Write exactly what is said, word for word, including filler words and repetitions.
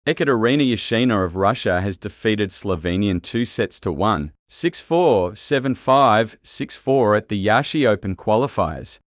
Ekaterina Yashina of Russia has defeated Slovenian two sets to one, six four, seven five, six four at the Yashina Open qualifiers.